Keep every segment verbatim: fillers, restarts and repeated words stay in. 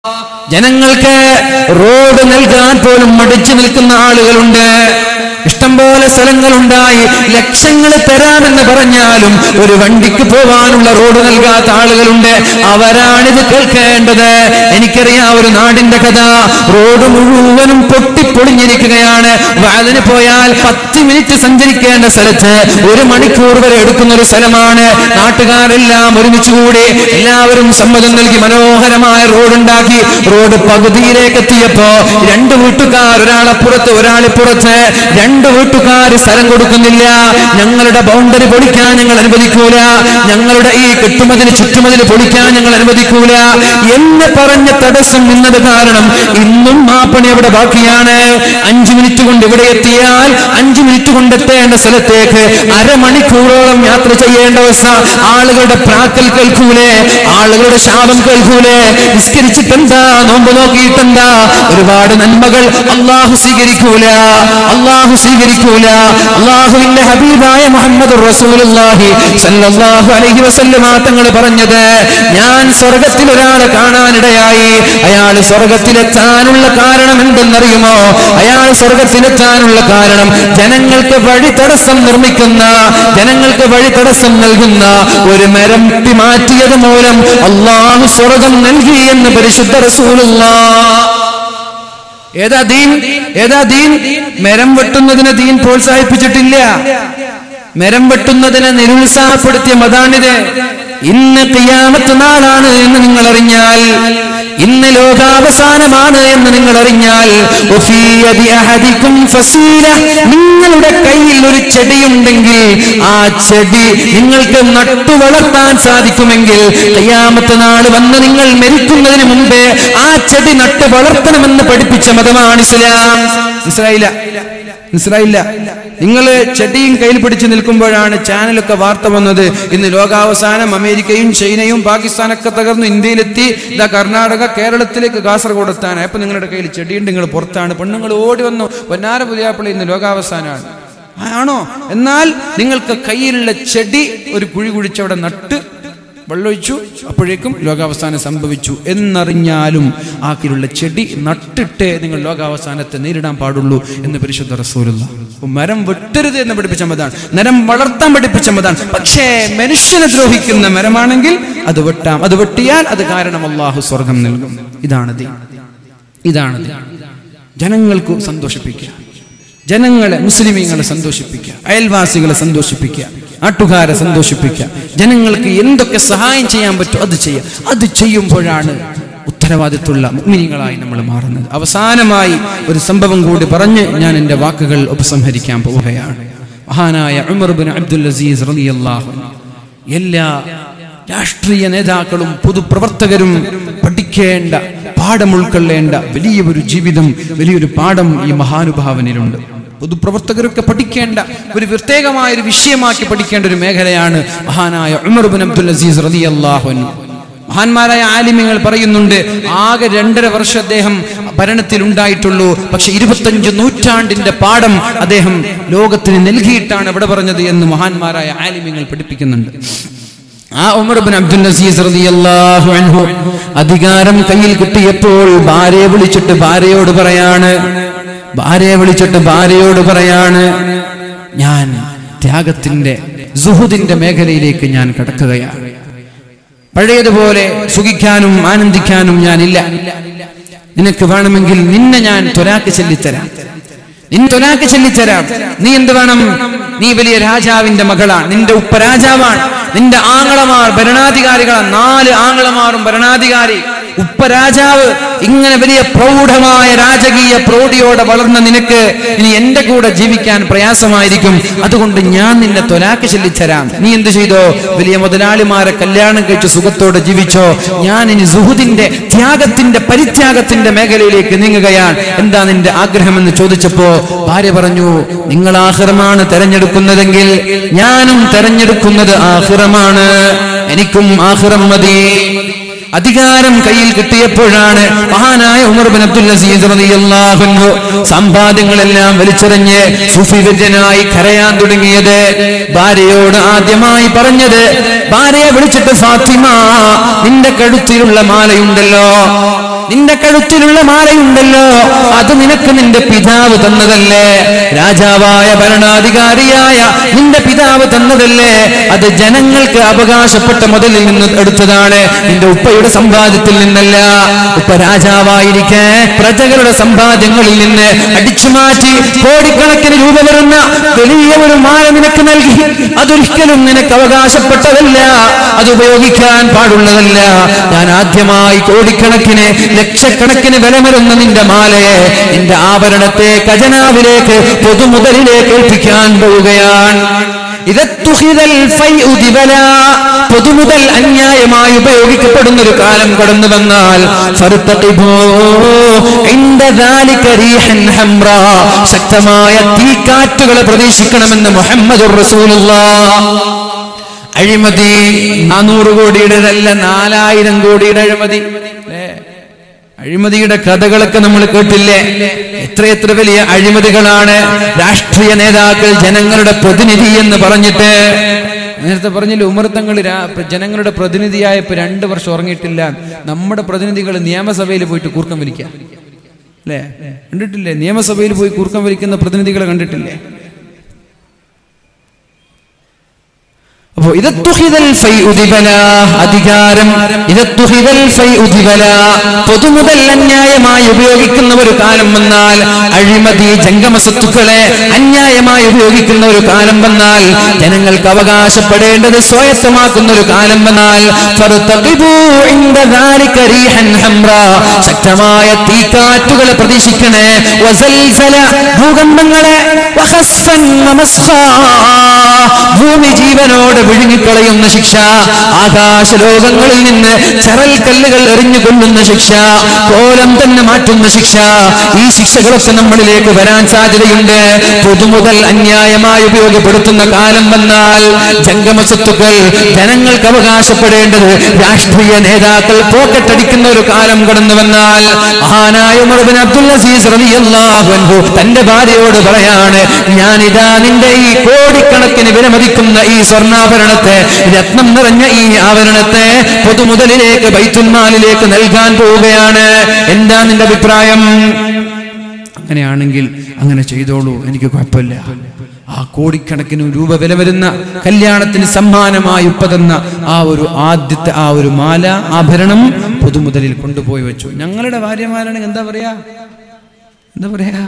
ജനങ്ങൾക്ക് റോഡ് നൽകാൻ പോലും മടിച്ചു നിൽക്കുന്ന ആളുകളുണ്ട്. ഇഷ്ടംപോലെ സ്ഥലങ്ങളുണ്ടായി ലക്ഷങ്ങൾ തരാമെന്ന് പറഞ്ഞാലും ഒരു വണ്ടിക്ക് പോവാനുള്ള റോഡ് നൽകാത്ത ആളുകളുണ്ട്. അവരാണിത് കേൾക്കേണ്ടത്. എനിക്കറിയാം ഒരു നാടിന്റെ കഥ. റോഡ് മുഴുവനും പൊട്ടിപ്പൊളിഞ്ഞിരിക്കുകയാണ്. അതിന് പോയാൽ പത്ത് മിനിറ്റ് സഞ്ചരിക്കേണ്ട സ്ഥലത്ത് ഒരു മണിക്കൂർ വരെ എടുക്കുന്ന ഒരു സ്ഥലമാണ്. നാട്ടുകാരെല്ലാം ഒരുമിച്ച് കൂടി എല്ലാവരും സമ്മതം നൽകി മനോഹരമായ റോഡുണ്ടാക്കി. റോഡ് പകുതിയിലേക്ക് എത്തിയപ്പോ രണ്ട് വീട്ടുകാർ, ഒരാളപ്പുറത്ത് ഒരാളിപ്പുറത്ത്, രണ്ട് വീട്ടുകാർ സ്ഥലം കൊടുക്കുന്നില്ല. ഞങ്ങളുടെ ബൗണ്ടറി പൊളിക്കാൻ ഞങ്ങൾ അനുവദിക്കൂല, ഞങ്ങളുടെ ഈ കെട്ടുമതിന് ചുറ്റുമതിന് പൊളിക്കാൻ ഞങ്ങൾ അനുവദിക്കൂല എന്ന് പറഞ്ഞ തടസ്സം നിന്നത് കാരണം ഇന്നും ആ പണി അവിടെ ബാക്കിയാണ്. അഞ്ചു മിനിറ്റ് കൊണ്ട് ഇവിടെ എത്തിയാൽ അഞ്ചു മിനിറ്റ് കൊണ്ടെത്തേണ്ട സ്ഥലത്തേക്ക് അരമണിക്കൂറോളം യാത്ര ചെയ്യേണ്ട അവസ്ഥ. ആളുകളുടെ പ്രാക്കൽ കേൾക്കൂലേ, ആളുകളുടെ ശാപം കേൾക്കൂലേ. നിസ്കരിച്ചിട്ടെന്താ, നോമ്പ് നോക്കിയിട്ടെന്താ, ഒരുപാട് നന്മകൾ അള്ളാഹു സ്വീകരിക്കൂല, അള്ളാഹു സ്വീകരിക്കൂല. അള്ളാഹുവിന്റെ ഹബീബായ മുഹമ്മദ് റസൂലുള്ളാഹി സല്ലല്ലാഹു അലൈഹി വസല്ലമ തങ്ങൾ പറഞ്ഞത്, ഞാൻ സ്വർഗത്തിൽ ഒരാളെ കാണാനിടയായി. അയാൾ സ്വർഗത്തിലെത്താനുള്ള കാരണം എന്തെന്നറിയുമോ? അയാൾ സ്വർഗത്തിലെത്താനുള്ള കാരണം ജനങ്ങൾക്ക് വഴി തടസ്സം നിർമ്മിക്കുന്ന, ജനങ്ങൾക്ക് വഴി തടസ്സം നൽകുന്ന ഒരു മരം മാറ്റിയത് മൂലം അള്ളാഹു സ്വർഗം നൽകി എന്ന് പരിശുദ്ധ റസൂലുള്ളാഹ്. ഏതാ ദീൻ? ഏതാ ദീൻ? മരം വെട്ടുന്നതിനെ ദീൻ പ്രോത്സാഹിപ്പിച്ചിട്ടില്ല. മരം വെട്ടുന്നതിനെ നിരുത്സാഹപ്പെടുത്തിയ മതാണിത്. ഇന്ന് ഖിയാമത്ത് നാളാണ് എന്ന് നിങ്ങൾ അറിഞ്ഞാൽ, ഇന്ന് ലോകാവസാനമാണ് എന്ന് നിങ്ങൾ അറിഞ്ഞാൽ, നിങ്ങളുടെ കയ്യിൽ ഒരു ചെടിയുണ്ടെങ്കിൽ ആ ചെടി നിങ്ങൾക്ക് നട്ടു വളർത്താൻ സാധിക്കുമെങ്കിൽ ഖിയാമത്ത് നാൾ വന്ന് നിങ്ങൾ മരിക്കുന്നതിന് മുമ്പേ ആ ചെടി നട്ടു വളർത്തണമെന്ന് പഠിപ്പിച്ച മതമാണ് ഇസ്ലാം. മനസ്സിലായില്ല? മനസ്സിലായില്ല? നിങ്ങൾ ചെടിയും കയ്യിൽ പിടിച്ച് നിൽക്കുമ്പോഴാണ് ചാനലൊക്കെ വാർത്ത വന്നത്, ഇന്ന് ലോകാവസാനം അമേരിക്കയും ചൈനയും പാകിസ്ഥാനൊക്കെ തകർന്നു ഇന്ത്യയിലെത്തി, ഇതാ കർണാടക കേരളത്തിലേക്ക് കാസർഗോഡ് എത്താനാണ്. അപ്പൊ നിങ്ങളുടെ കയ്യിൽ ചെടിയുണ്ട്, നിങ്ങൾ പുറത്താണ്. പെണ്ണുങ്ങൾ ഓടി വന്നു, പൊന്നാര പുതിയാപ്പിള ഇന്ന് ലോകാവസാനമാണ്. ആണോ? എന്നാൽ നിങ്ങൾക്ക് കയ്യിലുള്ള ചെടി ഒരു കുഴി കുഴിച്ചവിടെ നട്ട് വെള്ളമൊഴിച്ചു, അപ്പോഴേക്കും ലോകാവസാനം സംഭവിച്ചു എന്നറിഞ്ഞാലും ആ കീഴിലുള്ള ചെടി നട്ടിട്ടേ നിങ്ങൾ ലോകാവസാനത്തെ നേരിടാൻ പാടുള്ളൂ എന്ന് പരിശുദ്ധ റസൂലുള്ളാഹി. മരം വെട്ടരുത് എന്ന് പഠിപ്പിച്ച മതാണ്, മരം വളർത്താൻ പഠിപ്പിച്ച മതാണ്. പക്ഷേ മനുഷ്യനെ ദ്രോഹിക്കുന്ന മരമാണെങ്കിൽ അത് വെട്ടാം. അത് വെട്ടിയാൽ അത് കാരണം അല്ലാഹു സ്വർഗം നൽകും. ഇതാണ് ദീൻ. ഇതാണ് ദീൻ. ജനങ്ങൾക്ക് സന്തോഷിപ്പിക്കുക, ജനങ്ങളെ മുസ്ലിമീങ്ങളെ സന്തോഷിപ്പിക്കുക, അയൽവാസികളെ സന്തോഷിപ്പിക്കുക, നാട്ടുകാരെ സന്തോഷിപ്പിക്കുക, ജനങ്ങൾക്ക് എന്തൊക്കെ സഹായം ചെയ്യാൻ പറ്റും അത് ചെയ്യുക. അത് ചെയ്യുമ്പോഴാണ് ഉത്തരവാദിത്തമുള്ള മുഅ്മിനീങ്ങളായി നമ്മൾ മാറുന്നത്. അവസാനമായി ഒരു സംഭവം കൂടി പറഞ്ഞ് ഞാൻ എൻ്റെ വാക്കുകൾ ഉപസംഹരിക്കാൻ പോവുകയാണ്. മഹാനായ ഉമർ ഇബ്നു അബ്ദുൽ അസീസ് റളിയല്ലാഹു അൻഹു, എല്ലാ രാഷ്ട്രീയ നേതാക്കളും പൊതുപ്രവർത്തകരും പഠിക്കേണ്ട, പാഠം ഉൾക്കൊള്ളേണ്ട വലിയൊരു ജീവിതം, വലിയൊരു പാഠം ഈ മഹാനുഭാവനിലുണ്ട്. പൊതുപ്രവർത്തകരൊക്കെ പഠിക്കേണ്ട ഒരു പ്രത്യേകമായ ഒരു വിഷയമാക്കി പഠിക്കേണ്ട ഒരു മേഖലയാണ് മഹാനായ ഉമർ ഇബ്നു അബ്ദുൽ അസീസ് റളിയല്ലാഹു അൻഹു. മഹാന്മാരായ ആലിമ്യങ്ങൾ പറയുന്നുണ്ട്, ആകെ രണ്ടര വർഷം അദ്ദേഹം ഭരണത്തിൽ ഉണ്ടായിട്ടുള്ളൂ. പക്ഷെ ഇരുപത്തഞ്ച് നൂറ്റാണ്ടിന്റെ പാഠം അദ്ദേഹം ലോകത്തിന് നൽകിയിട്ടാണ് ഇവിടെ പറഞ്ഞത് എന്ന് മഹാന്മാരായ ആലിമ്യങ്ങൾ പഠിപ്പിക്കുന്നുണ്ട്. ആ ഉമർ ഇബ്നു അബ്ദുൽ അസീസ് റളിയല്ലാഹു അൻഹു അധികാരം കയ്യിൽ കിട്ടിയപ്പോൾ ഭാര്യയെ വിളിച്ചിട്ട് ഭാര്യയോട് പറയാണ് ഭാര്യയെ വിളിച്ചിട്ട് ഭാര്യയോട് പറയാണ് ഞാൻ ത്യാഗത്തിന്റെ സുഹുദിന്റെ മേഖലയിലേക്ക് ഞാൻ കടക്കുകയാണ്. പഴയതുപോലെ സുഖിക്കാനും ആനന്ദിക്കാനും ഞാനില്ല. നിനക്ക് വേണമെങ്കിൽ നിന്നെ ഞാൻ ത്വലാഖ് ചൊല്ലിത്തരാം, നിന്നെ ത്വലാഖ് ചൊല്ലിത്തരാം. നീ എന്ത് വേണം? നീ വലിയ രാജാവിന്റെ മകളാണ്, നിന്റെ ഉപ്പ രാജാവാണ്, നിന്റെ ആങ്ങളമാർ ഭരണാധികാരികളാണ്, നാല് ആങ്ങളമാരും ഭരണാധികാരി, ഉപ്പ രാജാവ്. ഇങ്ങനെ വലിയ പ്രൗഢമായ രാജകീയ പ്രൗഢിയോടെ വളർന്ന നിനക്ക് ഇനി എന്റെ കൂടെ ജീവിക്കാൻ പ്രയാസമായിരിക്കും. അതുകൊണ്ട് ഞാൻ നിന്നെ ത്വലാഖ് ചൊല്ലിത്തരാം. നീ എന്ത് ചെയ്തോ? വലിയ മുതലാളിമാരെ കല്യാണം കഴിച്ച് സുഖത്തോടെ ജീവിച്ചോ. ഞാൻ ഇനി സുഹുദിന്റെ, ത്യാഗത്തിന്റെ, പരിത്യാഗത്തിന്റെ മേഖലയിലേക്ക് നീങ്ങുകയാണ്. എന്താ നിന്റെ ആഗ്രഹമെന്ന് ചോദിച്ചപ്പോ ഭാര്യ പറഞ്ഞു, നിങ്ങൾ ആഖിറമാണ് തെരഞ്ഞെടുക്കുന്നതെങ്കിൽ ഞാനും തെരഞ്ഞെടുക്കുന്നത് ആഖിറമാണ്, എനിക്കും ആഖിറം മതി. അധികാരം കയ്യിൽ കിട്ടിയപ്പോഴാണ് മഹാനായ ഉമർ ഇബ്നു അബ്ദുൽ അസീസ് റളിയല്ലാഹു അൻഹു സമ്പാദ്യങ്ങളെല്ലാം വലിച്ചെറിഞ്ഞ് സുഫിവര്യനായി കരയാൻ തുടങ്ങിയത്. ഭാര്യയോട് ആദ്യമായി പറഞ്ഞത്, ഭാര്യയെ വിളിച്ചിട്ട്, ഫാത്തിമ, നിന്റെ കഴുത്തിലുള്ള മാലയുണ്ടല്ലോ, നിന്റെ കഴുത്തിലുള്ള മാലയുണ്ടല്ലോ, അത് നിനക്ക് നിന്റെ പിതാവ് തന്നതല്ലേ? രാജാവായ ഭരണാധികാരിയായ നിന്റെ പിതാവ് തന്നതല്ലേ? അത് ജനങ്ങൾക്ക് അവകാശപ്പെട്ട മുതലിൽ നിന്ന് എടുത്തതാണ്, നിന്റെ ഉപ്പയുടെ സമ്പാദ്യത്തിൽ നിന്നല്ല. ഉപ്പ രാജാവായിരിക്കെ പ്രജകളുടെ സമ്പാദ്യങ്ങളിൽ നിന്ന് അടിച്ചുമാറ്റി കോടിക്കണക്കിന് രൂപ വരുന്ന വലിയ ഒരു മാല നിനക്ക് നൽകി. അതൊരിക്കലും നിനക്ക് അവകാശപ്പെട്ടതല്ല, അത് ഉപയോഗിക്കാൻ പാടുള്ളതല്ല. ഞാൻ ആദ്യമായി കോടിക്കണക്കിന് ലക്ഷക്കണക്കിന് വില വരുന്ന നിന്റെ മാലയെ, നിന്റെ ആഭരണത്തെ ഖജനാവിലേക്ക് പൊതുമുതലിലേക്ക് ഏൽപ്പിക്കാൻ പോവുകയാണ്. പൊതുമുതൽ അന്യായമായി ഉപയോഗിക്കപ്പെടുന്ന ഒരു കാലം കടന്നു വന്നാൽ ശക്തമായ തീക്കാറ്റുകളെ പ്രതീക്ഷിക്കണമെന്ന് മുഹമ്മദുർ റസൂലുള്ളാഹ്. അഴിമതി നാനൂറ് കോടിയുടേതല്ല, നാലായിരം കോടിയുടെ അഴിമതി. അഴിമതിയുടെ കഥകളൊക്കെ നമ്മൾ കേട്ടില്ലേ? എത്രയെത്ര വലിയ അഴിമതികളാണ്. രാഷ്ട്രീയ നേതാക്കൾ ജനങ്ങളുടെ പ്രതിനിധി എന്ന് പറഞ്ഞിട്ട്, നേരത്തെ പറഞ്ഞില്ല, ഉമർത്തങ്ങൾ ജനങ്ങളുടെ പ്രതിനിധിയായപ്പോ രണ്ടു വർഷം ഉറങ്ങിയിട്ടില്ല. നമ്മുടെ പ്രതിനിധികൾ നിയമസഭയിൽ പോയിട്ട് കൂർക്കം വലിക്കുക അല്ലേ? കണ്ടിട്ടില്ലേ? നിയമസഭയിൽ പോയി കൂർക്കം വലിക്കുന്ന പ്രതിനിധികളെ കണ്ടിട്ടില്ലേ? അപ്പോ അധികാരം പൊതുമുതൽ അന്യായമായി ഉപയോഗിക്കുന്ന ഒരു കാലം വന്നാൽ, അഴിമതി ജംഗമ സ്വത്തുക്കളെ അന്യായമായി ഉപയോഗിക്കുന്ന ഒരു കാലം വന്നാൽ, ജനങ്ങൾക്ക് അവകാശപ്പെടേണ്ടത് സ്വായത്തമാക്കുന്ന ഒരു കാലം വന്നാൽ, ശക്തമായ തീക്കാറ്റുകളെ പ്രതീക്ഷിക്കണേ. ഭൂകമ്പങ്ങളെ, ഭൂമി ജീവനോട് വിഴുങ്ങിക്കളയുന്ന ശിക്ഷ, ആകാശലോകങ്ങളിൽ നിന്ന് ചരൽ കല്ലുകൾ എറിഞ്ഞുകൊള്ളുന്ന ശിക്ഷ, കോലം തന്നെ മാറ്റുന്ന ശിക്ഷ, ഈ ശിക്ഷകളൊക്കെ നമ്മളിലേക്ക് വരാൻ സാധ്യതയുണ്ട്. പൊതുമുതൽ അന്യായമായി ഉപയോഗപ്പെടുത്തുന്ന കാലം വന്നാൽ, ജംഗമ സ്വത്തുക്കൾ ജനങ്ങൾക്ക് അവകാശപ്പെടേണ്ടത് രാഷ്ട്രീയ നേതാക്കൾ പോക്കറ്റടിക്കുന്ന ഒരു കാലം കടന്നു വന്നാൽ, മഹാനായ ഉമർ ഇബ്നു അബ്ദുൽ അസീസ് റളിയല്ലാഹു അൻഹു തന്റെ ഭാര്യയോട് പറയാണ്, ഞാനിതാ നിന്റെ ഈ കോടിക്കണക്കിന് വിലമതിക്കുന്ന ഈ സ്വർണ്ണാഭരണത്തെ, രത്നം നിറഞ്ഞ ഈ ആഭരണത്തെ പൊതുമുതലിലേക്ക്, ബൈത്തുൽമാലിലേക്ക് നൽകാൻ പോവുകയാണ്. എന്താ നിന്റെ അഭിപ്രായം? അങ്ങനെയാണെങ്കിൽ അങ്ങനെ ചെയ്തോളൂ, എനിക്ക് കുഴപ്പമില്ല. ആ കോടിക്കണക്കിന് രൂപ വില വരുന്ന കല്യാണത്തിന് സമ്മാനമായി ഉപ്പതെന്ന ആ ഒരു ആദ്യത്തെ ആ ഒരു മാല, ആഭരണം പൊതുമുതലിൽ കൊണ്ടുപോയി വെച്ചു. ഞങ്ങളുടെ ഭാര്യമാരാണെങ്കിൽ എന്താ പറയാ എന്താ പറയാ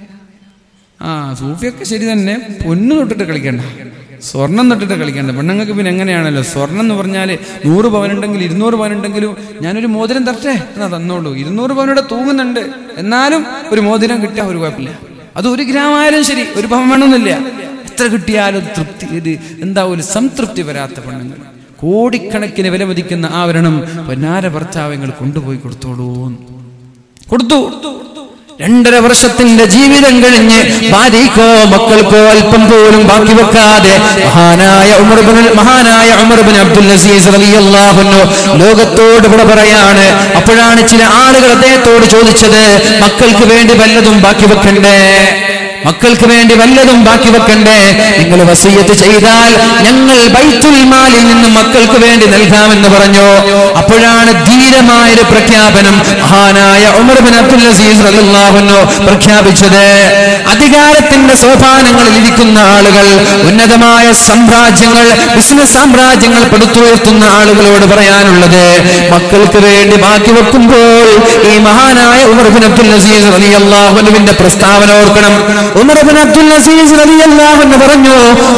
ആ സൂഫിയൊക്കെ ശരി തന്നെ, പൊന്നു തൊട്ടിട്ട് കളിക്കണ്ട, സ്വർണം തൊട്ടിട്ട് കളിക്കണ്ട. പെണ്ണുങ്ങൾക്ക് പിന്നെ എങ്ങനെയാണല്ലോ, സ്വർണം എന്ന് പറഞ്ഞാൽ നൂറ് പവനുണ്ടെങ്കിൽ ഇരുന്നൂറ് പവനുണ്ടെങ്കിലും ഞാനൊരു മോതിരം തരട്ടെ എന്നാ തന്നോളൂ. ഇരുന്നൂറ് പവനോടെ തൂങ്ങുന്നുണ്ട്, എന്നാലും ഒരു മോതിരം കിട്ടിയാൽ ഒരു കുഴപ്പമില്ല. അത് ഒരു ഗ്രാം ആയാലും ശരി, ഒരു പവൻ വേണമെന്നില്ല. എത്ര കിട്ടിയാലും തൃപ്തി, ഇത് എന്താ ഒരു സംതൃപ്തി വരാത്ത പെണ്ണുങ്ങൾ. കോടിക്കണക്കിന് വില മതിക്കുന്ന ആവരണം പൊന്നാര ഭർത്താവങ്ങൾ കൊണ്ടുപോയി കൊടുത്തോളൂ. കൊടുത്തു. രണ്ടര വർഷത്തിന്റെ ജീവിതം കഴിഞ്ഞ് ഭാര്യക്കോ മക്കൾക്കോ അല്പം പോലും ബാക്കി വെക്കാതെ മഹാനായ ഉമർ ഇബ്നു മഹാനായ ഉമർ ഇബ്നു അബ്ദുൽ അസീസ് റളിയല്ലാഹു അൻഹു ലോകത്തോട് ഇവിടെ പറയാണ്. അപ്പോഴാണ് ചില ആളുകൾ അദ്ദേഹത്തോട് ചോദിച്ചത്, മക്കൾക്ക് വേണ്ടി വല്ലതും ബാക്കി വെക്കണ്ടേ? മക്കൾക്ക് വേണ്ടി വല്ലതും ബാക്കി വെക്കണ്ടേ? നിങ്ങൾ വസിയത്ത് ചെയ്താൽ ഞങ്ങൾ ബൈത്തുൽ മാലിൽ നിന്ന് മക്കൾക്ക് വേണ്ടി നൽകാമെന്ന് പറഞ്ഞു. അപ്പോഴാണ് ധീരമായൊരു പ്രഖ്യാപനം മഹാനായ ഉമർ ഇബ്നു അബ്ദുൽ അസീസ് റളിയല്ലാഹു അൻഹു പ്രഖ്യാപിച്ചത്. അധികാരത്തിന്റെ സോപാനങ്ങളിൽ ഇരിക്കുന്ന ആളുകൾ, ഉന്നതമായ സാമ്രാജ്യങ്ങൾ, ബിസിനസ് സാമ്രാജ്യങ്ങൾ പടുത്തുയർത്തുന്ന ആളുകളോട് പറയാനുള്ളത്, മക്കൾക്ക് വേണ്ടി ബാക്കി വെക്കുമ്പോൾ ഈ മഹാനായ ഉമർ ഇബ്നു അബ്ദുൽ അസീസ് റളിയല്ലാഹു അൻഹുവിന്റെ പ്രസ്താവന ഓർക്കണം. ഉമർ ഇബ്നു അബ്ദുൽ അസീസ് റളിയല്ലാഹു അൻഹു പറഞ്ഞു,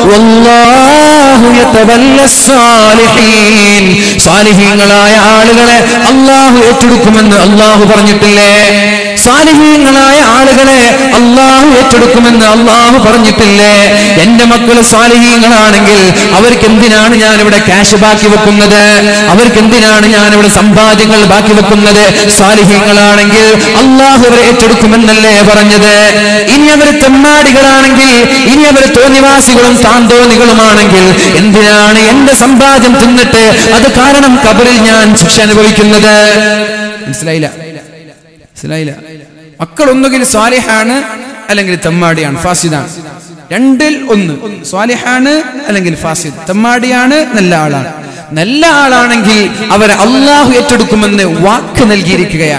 വല്ലാഹു യതവല്ലസ് സാലിഹീൻ, സാലിഹീങ്ങളായ ആളുകളെ അല്ലാഹു ഏറ്റെടുക്കുമെന്ന് അല്ലാഹു പറഞ്ഞിട്ടില്ലേ? സാലിഹീങ്ങളായ ആളുകളെ അല്ലാഹു ഏറ്റെടുക്കുമെന്ന് അല്ലാഹു പറഞ്ഞിട്ടില്ലേ? എന്റെ മക്കൾ സാലിഹീങ്ങളാണെങ്കിൽ അവർക്ക് എന്തിനാണ് ഞാൻ ഇവിടെ ക്യാഷ് ബാക്കി വെക്കുന്നത്? അവർക്ക് എന്തിനാണ് ഞാൻ ഇവിടെ സമ്പാദ്യങ്ങൾ ബാക്കി വെക്കുന്നത്? സാലിഹീങ്ങളാണെങ്കിൽ അല്ലാഹു അവരെ ഏറ്റെടുക്കുമെന്നല്ലേ പറഞ്ഞത്? ഇനി അവർ തെമ്മാടികളാണെങ്കിൽ, ഇനി അവർ തോന്നിവാസികളും താന്തോന്നികളുമാണെങ്കിൽ എന്തിനാണ് എന്റെ സമ്പാദ്യം തിന്നിട്ട് അത് കാരണം ഖബറിൽ ഞാൻ ശിക്ഷ അനുഭവിക്കുന്നത്? മനസ്സിലായില്ല മനസ്സിലായില്ല മക്കൾ ഒന്നുകിൽ സ്വാലിഹാണ് അല്ലെങ്കിൽ തെമ്മാടിയാണ്, ഫാസിദാണ്. രണ്ടിൽ ഒന്ന്, സ്വാലിഹാണ് അല്ലെങ്കിൽ ഫാസിദ്. തെമ്മാടിയാണ്, നല്ല ആളാണ്. നല്ല ആളാണെങ്കിൽ അവരെ അള്ളാഹു ഏറ്റെടുക്കുമെന്ന് വാക്ക് നൽകിയിരിക്കുകയാണ്.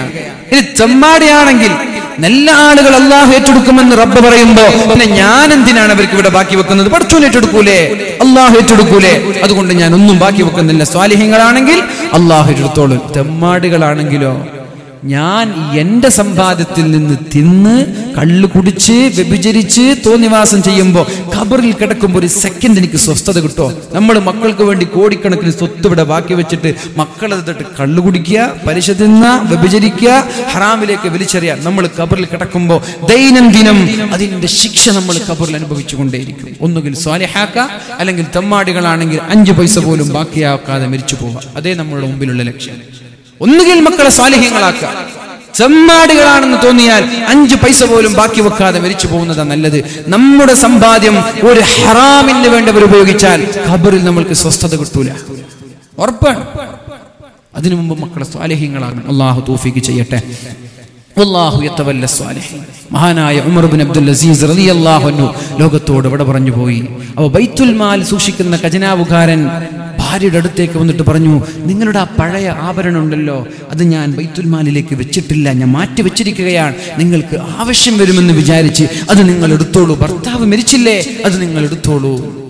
ഇനി ചെമ്മാടിയാണെങ്കിൽ നല്ല ആളുകൾ അള്ളാഹു ഏറ്റെടുക്കുമെന്ന് റബ്ബ് പറയുമ്പോ പിന്നെ ഞാൻ എന്തിനാണ് അവർക്ക് ഇവിടെ ബാക്കി വെക്കുന്നത്? പടച്ചോൻ ഏറ്റെടുക്കൂലേ, അള്ളാഹു ഏറ്റെടുക്കൂലേ? അതുകൊണ്ട് ഞാൻ ഒന്നും ബാക്കി വെക്കുന്നില്ല. സ്വാലിഹ്യങ്ങളാണെങ്കിൽ അള്ളാഹു ഏറ്റെടുത്തോളും. തെമ്മാടികളാണെങ്കിലോ ഞാൻ എന്റെ സമ്പാദ്യത്തിൽ നിന്ന് തിന്ന് കള്ളു കുടിച്ച് വ്യഭിചരിച്ച് തോന്നിവാസം ചെയ്യുമ്പോൾ ഖബറിൽ കിടക്കുമ്പോൾ ഒരു സെക്കൻഡ് എനിക്ക് സ്വസ്ഥത കിട്ടുമോ? നമ്മൾ മക്കൾക്ക് വേണ്ടി കോടിക്കണക്കിന് സ്വത്ത് ഇവിടെ ബാക്കി വെച്ചിട്ട് മക്കളെ തൊട്ട് കള്ളു കുടിക്കുക, പലിശ തിന്ന, വ്യഭിചരിക്കുക, ഹറാമിലേക്ക് വലിച്ചെറിയാം. നമ്മൾ ഖബറിൽ കിടക്കുമ്പോൾ ദൈനംദിനം അതിന്റെ ശിക്ഷ നമ്മൾ ഖബറിൽ അനുഭവിച്ചു കൊണ്ടേയിരിക്കും. ഒന്നുകിൽ സ്വാലിഹാക്ക, അല്ലെങ്കിൽ തെമ്മാടികളാണെങ്കിൽ അഞ്ചു പൈസ പോലും ബാക്കിയാക്കാതെ മരിച്ചു പോവുക. അതേ നമ്മളുടെ മുമ്പിലുള്ള ലക്ഷ്യം. ഒന്നുകിൽ മക്കളെ സ്വാലിഹ്യങ്ങളാക്കുക, ചെമ്മാടികളാണെന്ന് തോന്നിയാൽ അഞ്ചു പൈസ പോലും ബാക്കി വെക്കാതെ മരിച്ചു പോകുന്നതാണ് നല്ലത്. നമ്മുടെ സമ്പാദ്യം ഒരു ഹറാമിന് വേണ്ടവർ ഉപയോഗിച്ചാൽ ഖബറിൽ നമ്മൾക്ക് സ്വസ്ഥത കിട്ടൂല, ഉറപ്പാണ്. അതിനു മുമ്പ് മക്കളെ സ്വാലിഹ്യങ്ങളാകണം. അല്ലാഹു തൗഫീഖ് ചെയ്യട്ടെ. വല്ലാഹു യതവല്ല സ്വാലിഹീൻ. മഹാനായ ഉമർ ഇബ്നു അബ്ദുൽ അസീസ് റളിയല്ലാഹു അൻഹു ലോകത്തോട് ഇവിടെ പറഞ്ഞു പോയി. അപ്പോൾ ബൈത്തുൽ മാൽ സൂക്ഷിക്കുന്ന ഖജനാവുകാരൻ ഭാര്യയുടെ അടുത്തേക്ക് വന്നിട്ട് പറഞ്ഞു, നിങ്ങളുടെ ആ പഴയ ആഭരണം ഉണ്ടല്ലോ, അത് ഞാൻ ബൈത്തുൽ മാലിലേക്ക് വെച്ചിട്ടില്ല, ഞാൻ മാറ്റി വെച്ചിരിക്കുകയാണ്. നിങ്ങൾക്ക് ആവശ്യം വരുമെന്ന് വിചാരിച്ച് അത് നിങ്ങൾ എടുത്തോളൂ. ഭർത്താവ് മരിച്ചില്ലേ, അത് നിങ്ങൾ എടുത്തോളൂ.